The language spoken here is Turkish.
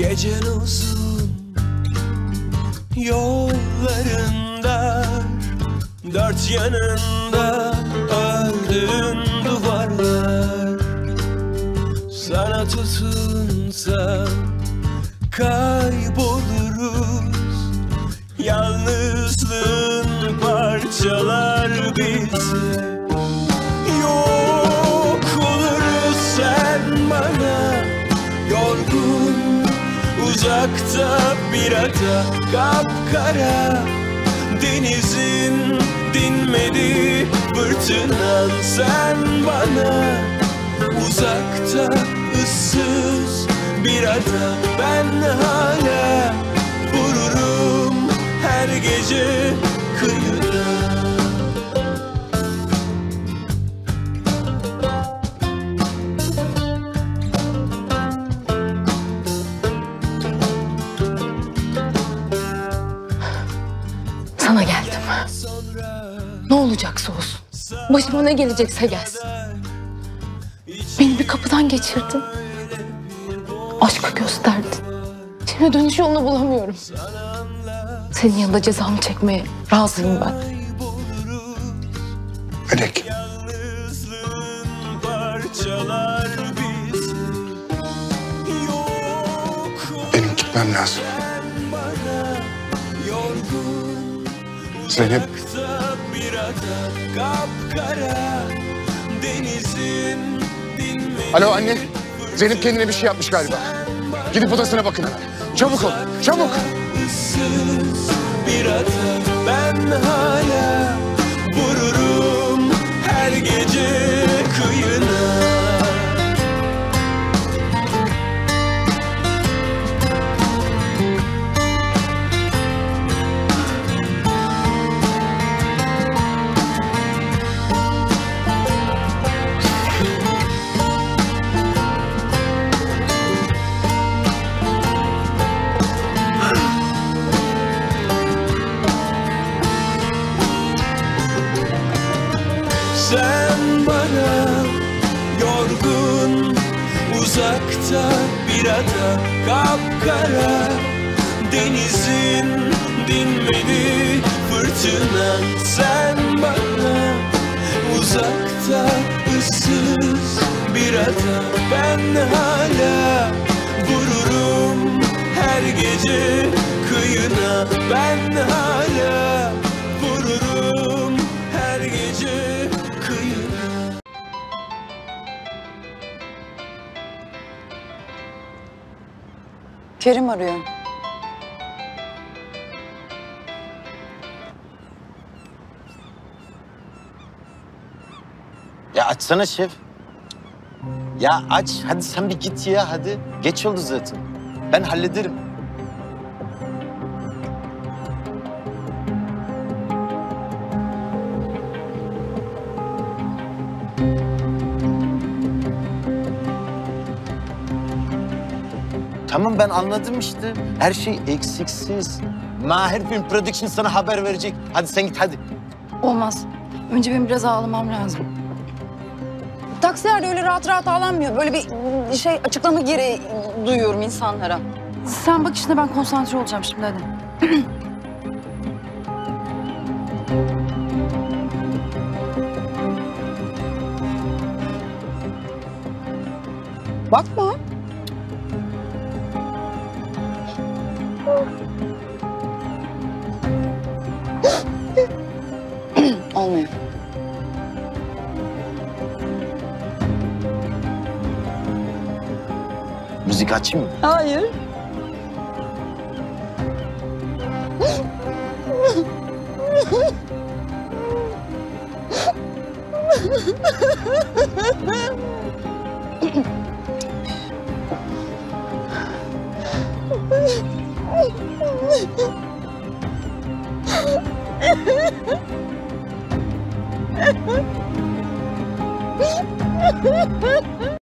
Gecen uzun, yolların dar, dört yanında ördüğün duvarlar. Sana tutunsam kayboluruz, yalnızlığın parçalar bizi. Yok oluruz sen bana, yorgun uzakta bir ada, kapkara denizin dinmedi fırtınan. Sen bana uzakta ıssız bir ada, ben hala vururum her gece kıyıda. Sana geldim. Ne olacaksa olsun. Başıma ne gelecekse gelsin. Beni bir kapıdan geçirdin. Aşkı gösterdin. Şimdi dönüş yolunu bulamıyorum. Senin yanında cezamı çekmeye razıyım ben. Melek. Benim gitmem lazım. Zeynep. Alo anne. Zeynep kendine bir şey yapmış galiba. Gidip odasına bakın hemen. Çabuk ol, çabuk. Bir ada, ben hala vururum her gece kıyına. Sen bana yorgun uzakta bir ada, kapkara denizin dinmedi fırtınan. Sen bana uzakta ıssız bir ada, ben hala vururum her gece kıyına. Ben hala vururum her gece kıyına. Kerim arıyor. Ya açsana şef. Ya aç, hadi sen bir git ya hadi. Geç oldu zaten. Ben hallederim. Tamam ben anladım işte. Her şey eksiksiz. Mahir Film Production sana haber verecek. Hadi sen git hadi. Olmaz. Önce benim biraz ağlamam lazım. Taksilerde öyle rahat rahat ağlanmıyor. Böyle bir şey açıklama gereği duyuyorum insanlara. Sen bak işine, ben konsantre olacağım şimdi hadi. Bakma. Olmuyor. Müzik açayım mı? Hayır.